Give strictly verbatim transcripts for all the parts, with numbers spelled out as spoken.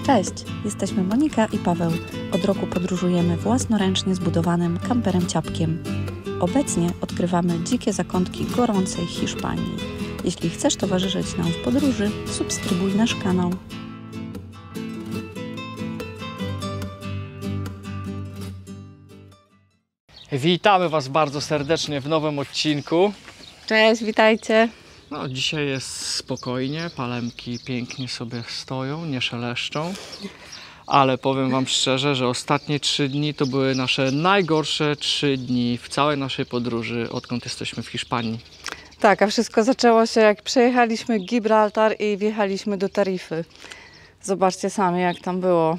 Cześć, jesteśmy Monika i Paweł. Od roku podróżujemy własnoręcznie zbudowanym kamperem Ciapkiem. Obecnie odkrywamy dzikie zakątki gorącej Hiszpanii. Jeśli chcesz towarzyszyć nam w podróży, subskrybuj nasz kanał. Witamy Was bardzo serdecznie w nowym odcinku. Cześć, witajcie. No, dzisiaj jest spokojnie, palemki pięknie sobie stoją, nie szeleszczą. Ale powiem Wam szczerze, że ostatnie trzy dni to były nasze najgorsze trzy dni w całej naszej podróży, odkąd jesteśmy w Hiszpanii. Tak, a wszystko zaczęło się jak przejechaliśmy Gibraltar i wjechaliśmy do Tarify. Zobaczcie sami, jak tam było.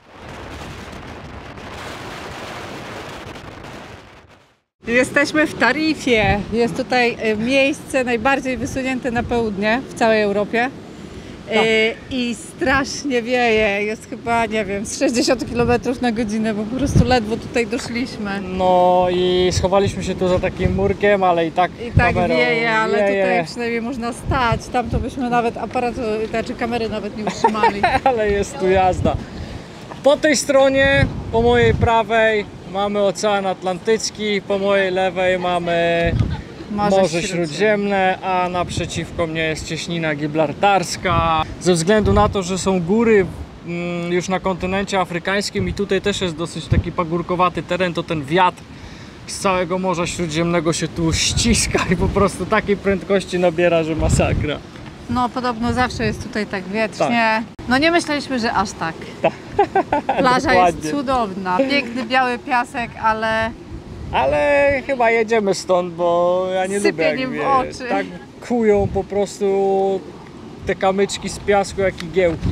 Jesteśmy w Tarifie. Jest tutaj miejsce najbardziej wysunięte na południe w całej Europie. Tak. I strasznie wieje. Jest chyba, nie wiem, z sześćdziesiąt kilometrów na godzinę, bo po prostu ledwo tutaj doszliśmy. No i schowaliśmy się tu za takim murkiem, ale i tak I tak kamerą wieje, ale wieje. Tutaj przynajmniej można stać. Tam to byśmy nawet aparatu, znaczy kamery nawet nie utrzymali. Ale jest tu jazda. Po tej stronie, po mojej prawej mamy Ocean Atlantycki, po mojej lewej mamy Morze, Morze Śródziemne, a naprzeciwko mnie jest cieśnina gibraltarska. Ze względu na to, że są góry mm, już na kontynencie afrykańskim i tutaj też jest dosyć taki pagórkowaty teren, to ten wiatr z całego Morza Śródziemnego się tu ściska i po prostu takiej prędkości nabiera, że masakra. No podobno zawsze jest tutaj tak wietrznie. Tak. No nie myśleliśmy, że aż tak. tak. Plaża jest cudowna, piękny biały piasek, ale... Ale chyba jedziemy stąd, bo ja nie lubię, jak w wie, oczy. tak kują po prostu te kamyczki z piasku jak igiełki.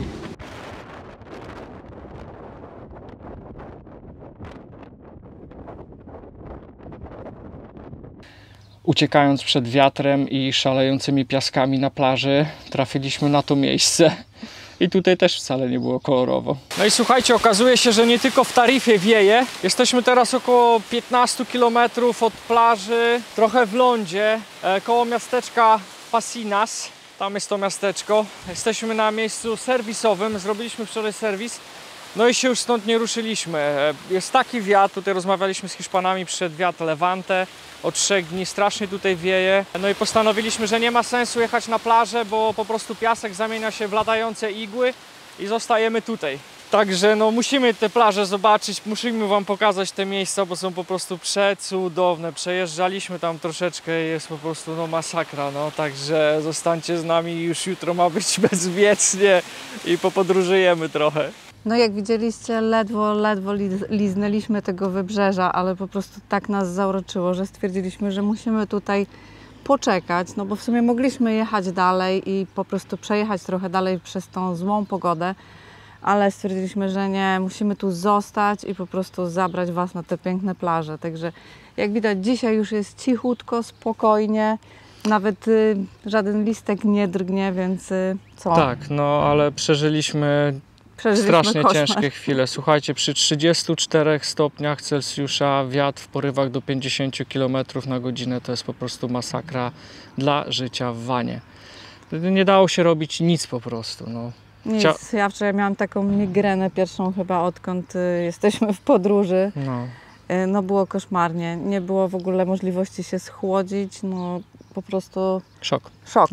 Uciekając przed wiatrem i szalejącymi piaskami na plaży, trafiliśmy na to miejsce. I tutaj też wcale nie było kolorowo. No i słuchajcie, okazuje się, że nie tylko w Tarifie wieje. Jesteśmy teraz około piętnaście kilometrów od plaży, trochę w lądzie, e, koło miasteczka Pasinas. Tam jest to miasteczko. Jesteśmy na miejscu serwisowym, zrobiliśmy wczoraj serwis. No i się już stąd nie ruszyliśmy. Jest taki wiatr, tutaj rozmawialiśmy z Hiszpanami, przyszedł wiatr Levante. Od trzech dni strasznie tutaj wieje. No i postanowiliśmy, że nie ma sensu jechać na plażę, bo po prostu piasek zamienia się w latające igły i zostajemy tutaj. Także no musimy te plaże zobaczyć, musimy Wam pokazać te miejsca, bo są po prostu przecudowne. Przejeżdżaliśmy tam troszeczkę i jest po prostu no masakra, no. Także zostańcie z nami, już jutro ma być bezwiecznie i popodróżujemy trochę. No jak widzieliście, ledwo, ledwo liznęliśmy tego wybrzeża, ale po prostu tak nas zauroczyło, że stwierdziliśmy, że musimy tutaj poczekać, no bo w sumie mogliśmy jechać dalej i po prostu przejechać trochę dalej przez tą złą pogodę, ale stwierdziliśmy, że nie, musimy tu zostać i po prostu zabrać Was na te piękne plaże. Także jak widać, dzisiaj już jest cichutko, spokojnie, nawet y, żaden listek nie drgnie, więc y, co? Tak, no ale przeżyliśmy strasznie koszmar. ciężkie chwile. Słuchajcie, przy trzydziestu czterech stopniach Celsjusza wiatr w porywach do pięćdziesięciu kilometrów na godzinę to jest po prostu masakra dla życia w wanie. Nie dało się robić nic po prostu. No. Nic. Chcia... Ja wczoraj miałam taką migrenę pierwszą chyba odkąd y, jesteśmy w podróży. No. Y, no było koszmarnie. Nie było w ogóle możliwości się schłodzić. No po prostu... Szok. Szok.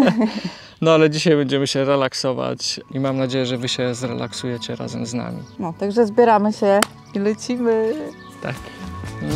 No ale dzisiaj będziemy się relaksować i mam nadzieję, że Wy się zrelaksujecie razem z nami. No, także zbieramy się i lecimy. Tak. Mm.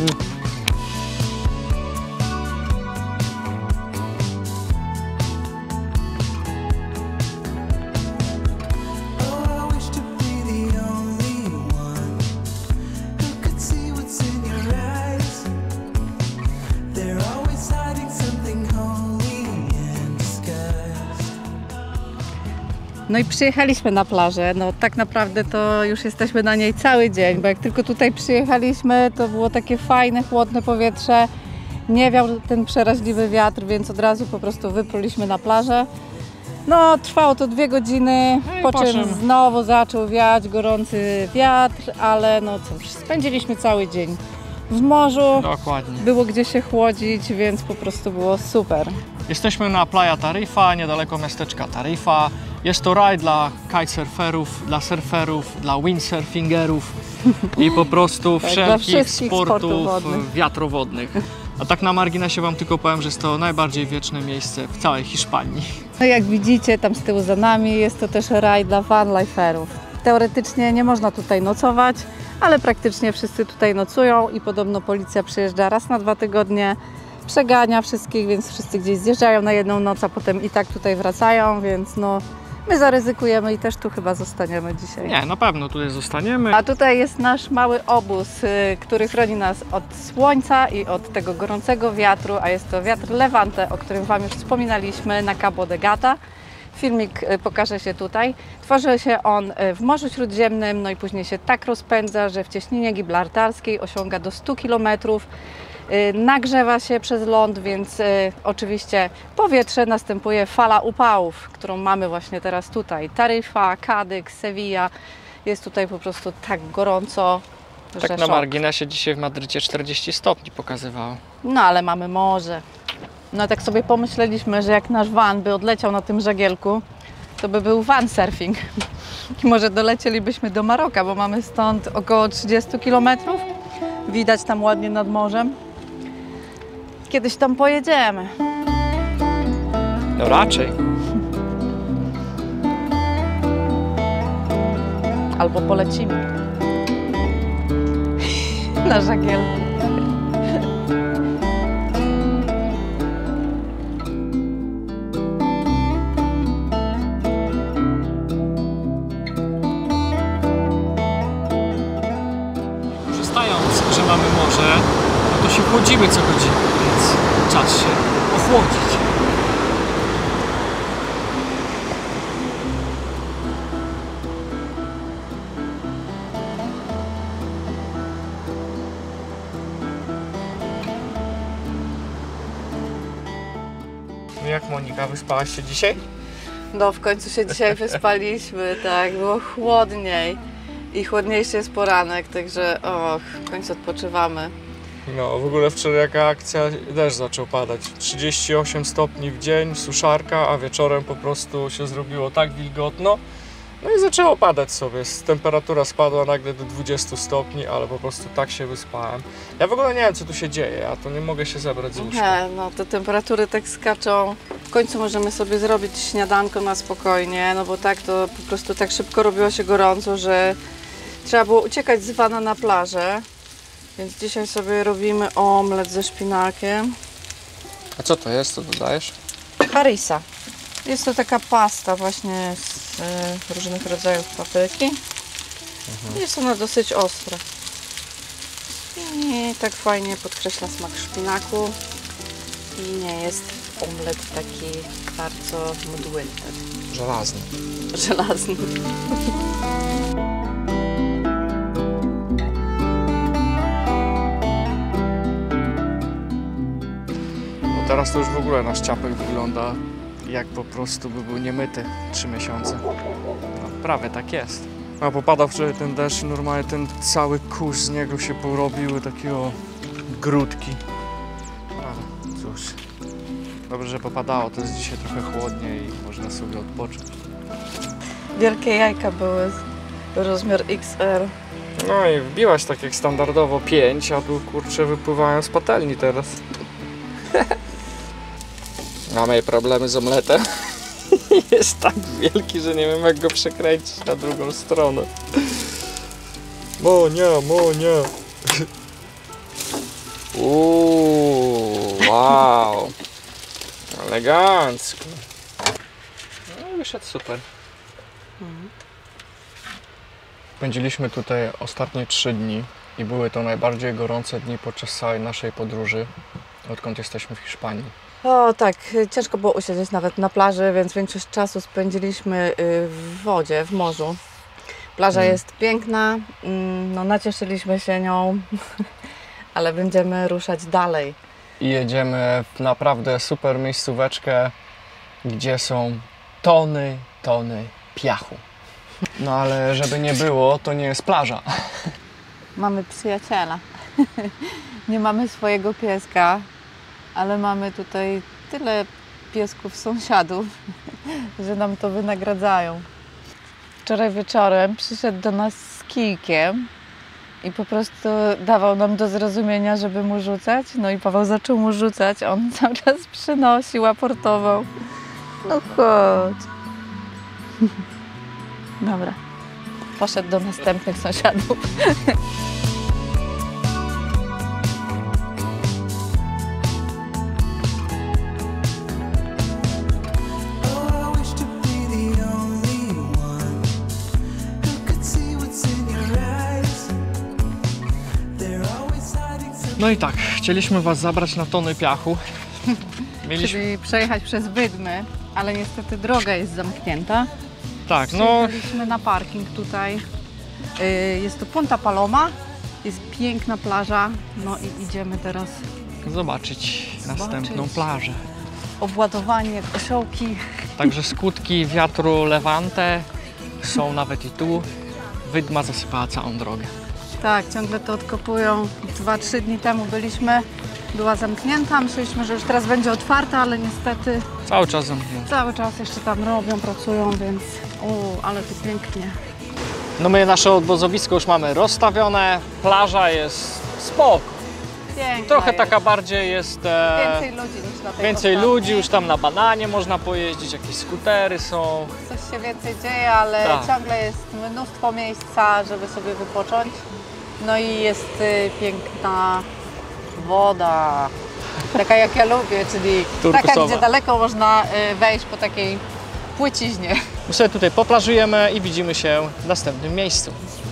No i przyjechaliśmy na plażę, no tak naprawdę to już jesteśmy na niej cały dzień, bo jak tylko tutaj przyjechaliśmy, to było takie fajne, chłodne powietrze, nie wiał ten przeraźliwy wiatr, więc od razu po prostu wypruliśmy na plażę. No trwało to dwie godziny, no po czym znowu zaczął wiać gorący wiatr, ale no cóż, spędziliśmy cały dzień w morzu, Dokładnie. było gdzie się chłodzić, więc po prostu było super. Jesteśmy na Playa Tarifa, niedaleko miasteczka Tarifa. Jest to raj dla kitesurferów, dla surferów, dla windsurfingerów i po prostu Tak, wszelkich dla wszystkich sportów sportów wodnych. wiatrowodnych. A tak na marginesie Wam tylko powiem, że jest to najbardziej wieczne miejsce w całej Hiszpanii. No jak widzicie, tam z tyłu za nami jest to też raj dla vanliferów. Teoretycznie nie można tutaj nocować, ale praktycznie wszyscy tutaj nocują i podobno policja przyjeżdża raz na dwa tygodnie, przegania wszystkich, więc wszyscy gdzieś zjeżdżają na jedną noc, a potem i tak tutaj wracają, więc no my zaryzykujemy i też tu chyba zostaniemy dzisiaj. Nie, na pewno tutaj zostaniemy. A tutaj jest nasz mały obóz, y, który chroni nas od słońca i od tego gorącego wiatru, a jest to wiatr Levante, o którym Wam już wspominaliśmy na Cabo de Gata. Filmik y, pokaże się tutaj. Tworzy się on y, w Morzu Śródziemnym, no i później się tak rozpędza, że w cieśninie gibraltarskiej osiąga do stu kilometrów. Nagrzewa się przez ląd, więc y, oczywiście powietrze następuje fala upałów, którą mamy właśnie teraz tutaj. Taryfa, Kadyk, Sevilla. Jest tutaj po prostu tak gorąco, że Tak na szok. marginesie dzisiaj w Madrycie czterdzieści stopni pokazywało. No ale mamy morze. No tak sobie pomyśleliśmy, że jak nasz van by odleciał na tym żagielku, to by był van surfing. I może dolecielibyśmy do Maroka, bo mamy stąd około trzydzieści kilometrów. Widać tam ładnie nad morzem. Kiedyś tam pojedziemy. No raczej. Albo polecimy. Na żagielku. Korzystając, że mamy morze, no to się chłodzimy co godzinę, więc czas się ochłodzić. No jak Monika, wyspałaś się dzisiaj? No w końcu się dzisiaj wyspaliśmy, tak, było chłodniej. I chłodniejszy jest poranek, także och, w końcu odpoczywamy. No, w ogóle wczoraj jaka akcja, deszcz zaczął padać. trzydzieści osiem stopni w dzień, suszarka, a wieczorem po prostu się zrobiło tak wilgotno. No i zaczęło padać sobie. Temperatura spadła nagle do dwudziestu stopni, ale po prostu tak się wyspałem. Ja w ogóle nie wiem, co tu się dzieje, ja to nie mogę się zebrać z łóżka. Nie, no te temperatury tak skaczą. W końcu możemy sobie zrobić śniadanko na spokojnie, no bo tak to po prostu tak szybko robiło się gorąco, że trzeba było uciekać z vana na plażę. Więc dzisiaj sobie robimy omlet ze szpinakiem. A co to jest? Co dodajesz? Harissa. Jest to taka pasta właśnie z y, różnych rodzajów papryki. Mhm. Jest ona dosyć ostra. I tak fajnie podkreśla smak szpinaku. I nie jest omlet taki bardzo mdły. Żelazny. Żelazny. No teraz to już w ogóle nasz ciapek wygląda jak po prostu by był niemyty trzy miesiące. No, prawie tak jest. A popadał wczoraj ten deszcz i normalnie ten cały kurz z niego się porobiły takiego grudki. Ale cóż, dobrze, że popadało, to jest dzisiaj trochę chłodniej i można sobie odpocząć. Wielkie jajka były, rozmiar X L. No i wbiłaś tak jak standardowo pięć, a tu kurczę wypływają z patelni teraz. Mamy problemy z omletem. Jest tak wielki, że nie wiem jak go przekręcić na drugą stronę. Monia, Monia. Uuu, wow. Elegancko. No wyszedł super. Spędziliśmy tutaj ostatnie trzy dni i były to najbardziej gorące dni podczas całej naszej podróży, odkąd jesteśmy w Hiszpanii. O tak, ciężko było usiedzieć nawet na plaży, więc większość czasu spędziliśmy w wodzie, w morzu. Plaża Mm. jest piękna, no nacieszyliśmy się nią, ale będziemy ruszać dalej. I jedziemy w naprawdę super miejscóweczkę, gdzie są tony, tony piachu. No ale żeby nie było, to nie jest plaża. Mamy przyjaciela. Nie mamy swojego pieska, ale mamy tutaj tyle piesków sąsiadów, że nam to wynagradzają. Wczoraj wieczorem przyszedł do nas z kijkiem i po prostu dawał nam do zrozumienia, żeby mu rzucać. No i Paweł zaczął mu rzucać, on cały czas przynosił, aportował. No chodź. Dobra, poszedł do następnych sąsiadów. No i tak, chcieliśmy Was zabrać na tony piachu. Mieliśmy... Czyli przejechać przez Wydmy, ale niestety droga jest zamknięta. Tak, no... Przyjechaliśmy na parking tutaj. Jest to Punta Paloma, jest piękna plaża, no i idziemy teraz zobaczyć następną zobaczyć. plażę. Obładowanie, osiołki. Także skutki wiatru Levante są nawet i tu. Wydma zasypała całą drogę. Tak, ciągle to odkopują. Dwa, trzy dni temu byliśmy, była zamknięta. Myśleliśmy, że już teraz będzie otwarta, ale niestety Cały czas zamknięta. cały czas jeszcze tam robią, pracują, więc o, ale tu pięknie. No my nasze obozowisko już mamy rozstawione, plaża jest spoko. Piękna Trochę jest. taka bardziej jest... E, Więcej ludzi niż na tej więcej ostatniej. ludzi, już tam na bananie można pojeździć, jakieś skutery są. Coś się więcej dzieje, ale Tak. ciągle jest mnóstwo miejsca, żeby sobie wypocząć. No i jest y, piękna woda, taka jak ja lubię, czyli taka, Turkusowa. gdzie daleko można y, wejść po takiej płyciźnie. My sobie tutaj poplażujemy i widzimy się w następnym miejscu.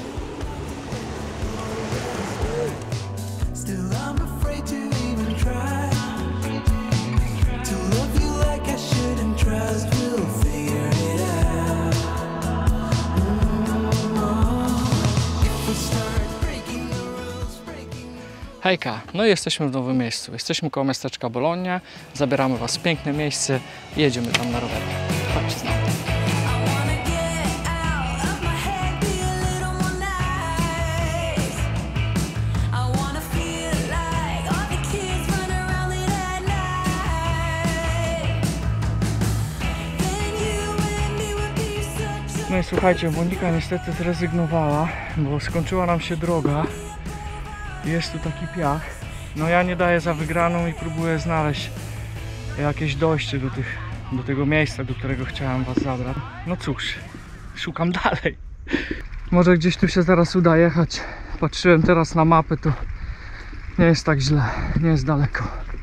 Hejka, no i jesteśmy w nowym miejscu. Jesteśmy koło miasteczka Bologna, zabieramy Was w piękne miejsce i jedziemy tam na rowerze. Chodźcie z nami. No i słuchajcie, Monika niestety zrezygnowała, bo skończyła nam się droga. Jest tu taki piach. No ja nie daję za wygraną i próbuję znaleźć jakieś dojście do, tych, do tego miejsca, do którego chciałem Was zabrać. No cóż, szukam dalej. Może gdzieś tu się zaraz uda jechać. Patrzyłem teraz na mapę, to nie jest tak źle, nie jest daleko.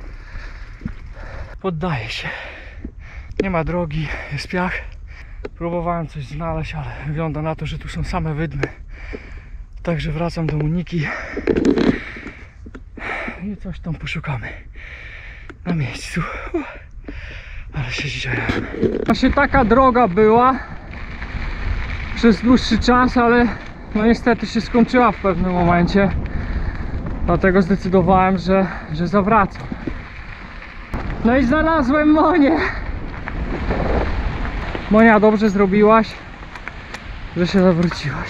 Poddaję się. Nie ma drogi, jest piach. Próbowałem coś znaleźć, ale wygląda na to, że tu są same wydmy. Także wracam do Moniki i coś tam poszukamy na miejscu. Ale się dzieje. Właśnie taka droga była przez dłuższy czas, ale no niestety się skończyła w pewnym momencie. Dlatego zdecydowałem, że, że zawracam. No i znalazłem Monię. Monia, dobrze zrobiłaś, że się zawróciłaś.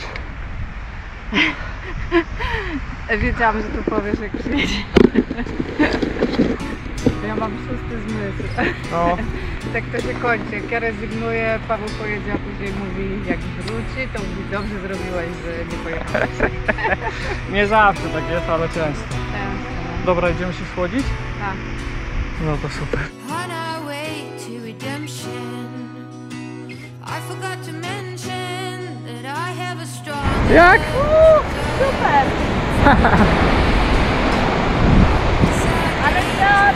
Wiedziałam, że tu powiesz, jak przyjedzie. Ja mam szósty zmysł. No. Tak to się kończy. Jak ja rezygnuję, Paweł pojedzie, a później mówi, jak wróci, to mówi, dobrze zrobiłeś, że nie pojechałeś. Nie zawsze tak jest, ale często. Tak, Dobra, idziemy się schłodzić? tak. No to super. On our way to redemption, I forgot to mention that I have a strong. Jak? Super! Ale tak!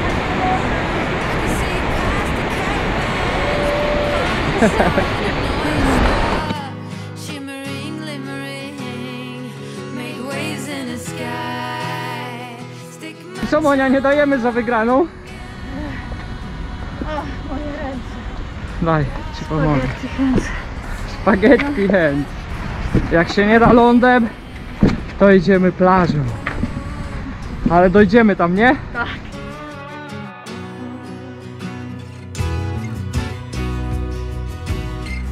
Shimmering, glimmering, made waves in the sky. Stick my Co, Monia, nie dajemy za wygraną? O, moje ręce. Daj, ci pomogę. Spaghetti hands. Spaghetti hand. Jak się nie da lądem, to idziemy plażą. Ale dojdziemy tam, nie? Tak.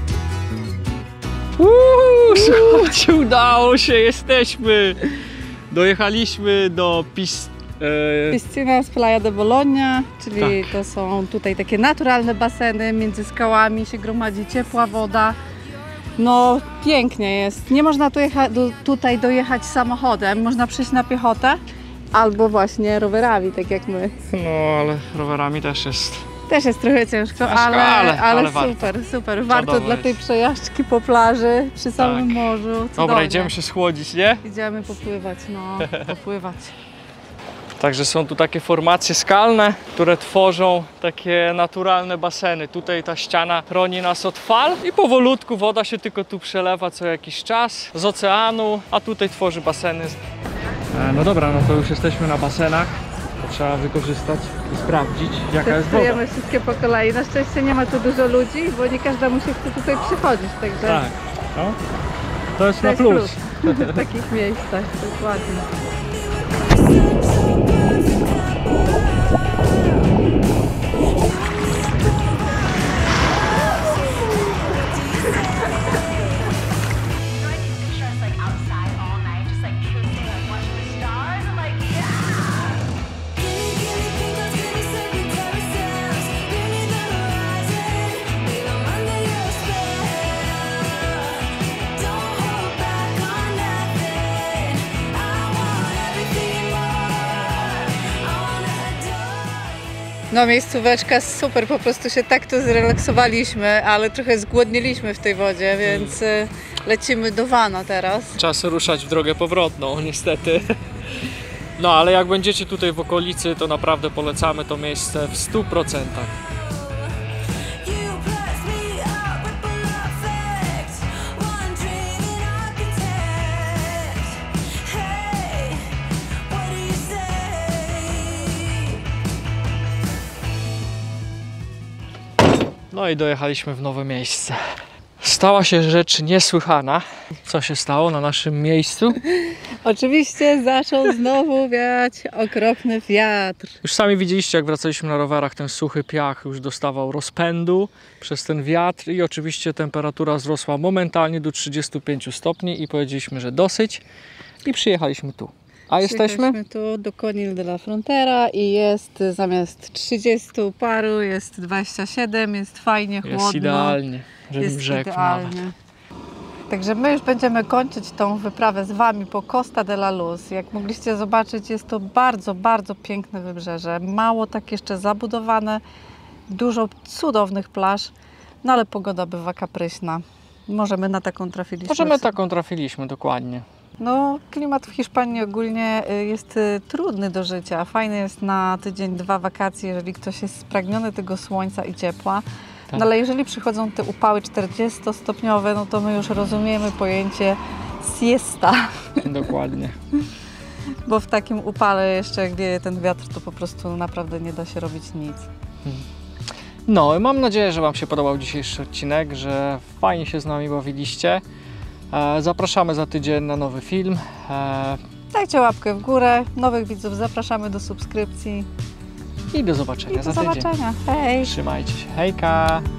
Uuu, słuchajcie, udało się, jesteśmy! Dojechaliśmy do Pis... e, Piscina z Playa de Bologna, czyli Tak. to są tutaj takie naturalne baseny, między skałami się gromadzi ciepła woda. No pięknie jest. Nie można tu jecha- do, tutaj dojechać samochodem, można przyjść na piechotę albo właśnie rowerami, tak jak my. No ale rowerami też jest. Też jest trochę ciężko, Ciężko, ale, ale- ale, ale warto. super, super. Warto Czadowo dla tej jest. przejażdżki po plaży, przy samym Tak. morzu. Dobra, Cudownie. idziemy się schłodzić, nie? Idziemy popływać, no, popływać. Także są tu takie formacje skalne, które tworzą takie naturalne baseny. Tutaj ta ściana chroni nas od fal i powolutku woda się tylko tu przelewa co jakiś czas z oceanu, a tutaj tworzy baseny. No dobra, no to już jesteśmy na basenach. To trzeba wykorzystać i sprawdzić, jaka jest woda. Testujemy wszystkie po kolei. Na szczęście nie ma tu dużo ludzi, bo nie każdemu się chce tutaj przychodzić, także Tak, no. To jest to na jest plus. plus w takich miejscach, dokładnie. No miejscóweczka super, po prostu się tak tu zrelaksowaliśmy, ale trochę zgłodniliśmy w tej wodzie, więc y, lecimy do Vano teraz. Czas ruszać w drogę powrotną, niestety. No ale jak będziecie tutaj w okolicy, to naprawdę polecamy to miejsce w stu procentach. No i dojechaliśmy w nowe miejsce. Stała się rzecz niesłychana. Co się stało na naszym miejscu? Oczywiście zaczął znowu wiać okropny wiatr. Już sami widzieliście, jak wracaliśmy na rowerach, ten suchy piach już dostawał rozpędu przez ten wiatr i oczywiście temperatura wzrosła momentalnie do trzydziestu pięciu stopni i powiedzieliśmy, że dosyć i przyjechaliśmy tu. A jesteśmy? Przyjechaliśmy tu do Conil de la Frontera i jest zamiast trzydziestu paru, jest dwadzieścia siedem, jest fajnie, chłodno. Jest idealnie, żeby Jest brzeg idealnie. nawet. Także my już będziemy kończyć tą wyprawę z Wami po Costa de la Luz. Jak mogliście zobaczyć, jest to bardzo, bardzo piękne wybrzeże. Mało tak jeszcze zabudowane, dużo cudownych plaż, no ale pogoda bywa kapryśna. Może my na taką trafiliśmy. Może my taką trafiliśmy, dokładnie. No, klimat w Hiszpanii ogólnie y, jest y, trudny do życia. Fajny jest na tydzień, dwa wakacje, jeżeli ktoś jest spragniony tego słońca i ciepła. Tak. No ale jeżeli przychodzą te upały czterdziestostopniowe, no to my już rozumiemy pojęcie siesta. Dokładnie. Bo w takim upale jeszcze, jak wieje ten wiatr, to po prostu naprawdę nie da się robić nic. No, mam nadzieję, że Wam się podobał dzisiejszy odcinek, że fajnie się z nami bawiliście. E, zapraszamy za tydzień na nowy film. E, Dajcie łapkę w górę, nowych widzów zapraszamy do subskrypcji I do zobaczenia i do za tydzień. zobaczenia. Hej! Trzymajcie się. Hejka!